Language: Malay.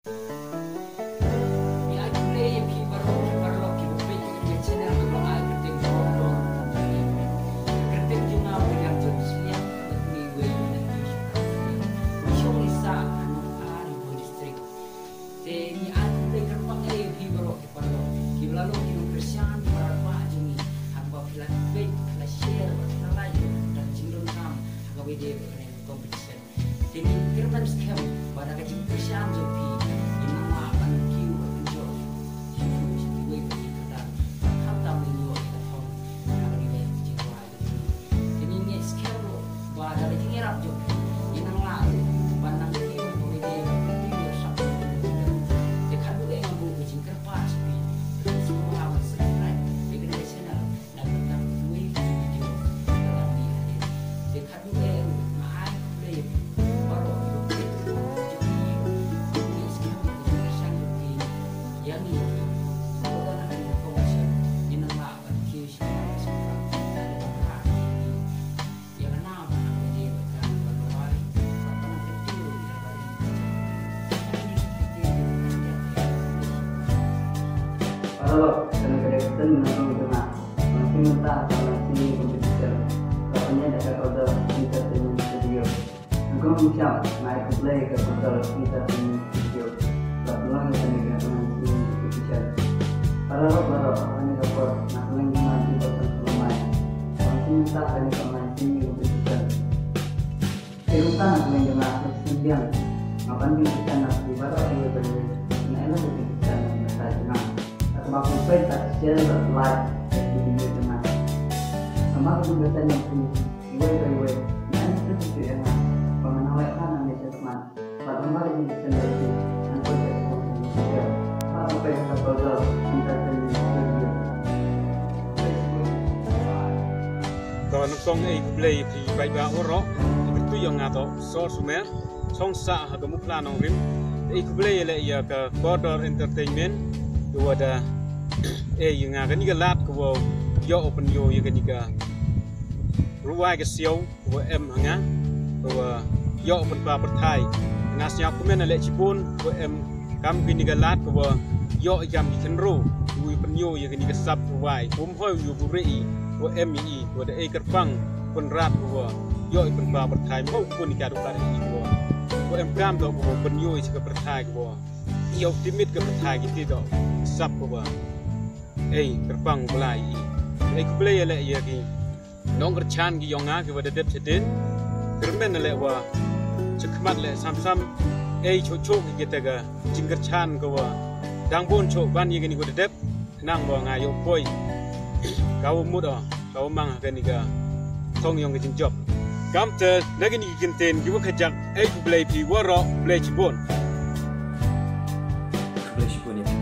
Competition. Jadi Jingkren scam pada Jingkren jopi ini nama akan kiu penjor. Jadi gue berikutlah kata menjual kita tahu kalau ini Jingkren. Jadi ini scam lo pada Jingkren jopi ini nama bandang kiu kemudian kiu satu. Dekat dulu yang buku Jingkren pas pi semua harus subscribe di channel dan tentang gue video dalam ini. Dekat dulu Halo, Contestant menonton Online Singing Competition. Katanya ada order kita dengan video. Juga mengucap naik play ke order kita dengan video. Kebetulan kita dengan Online Singing Competition. Halo, ini dapat nak lengkungan kita selama. Online Singing Competition. Terusan lengkungan sesiang. Ngapain kita nak ibarat dua benda. Nah, ini kita nak Aku pun tak share live di video teman. Sama aku juga tanya gue, nanti itu yang pengenalnya kan nanti teman. Pada kemarin di channel itu, aku jadi aku pengen kabel kita jadi video. Kalau nongkrong play di baik orang, itu yang ngato source mer, songsa atau muklan orang rim, play le ya ke border entertainment, dua ada yang akan ni galat kau yo open yo yang ni ga ruai ke siau kau hanga kau yo open pa pertai ngasnya aku mana lek cipun kau kam ni galat kau yo jam di kenro kau open yo yang ni kesap ruai pum hoi yo burei kau mi kau ada kerpang pun rat kau yo open pa pertai mau pun ni kadu kari kau kam tu kau open yo ke pertai kau yo timit ke pertai gitu tu sap kau terbang mulai. Play le ya ki nong kerchan ki yonga ki wada dep sedin. Kermen le wa cekmat le sam-sam chocho ki kita ga jingkerchan ko wa dangbon cho ban ye ni wada dep nang wa ngayo poi. Kau muda kau mang ka ni ga thong yong ki jingjob. Kam te nagi ni kinten ki wa khajak play pi waro play chibon. Play chibon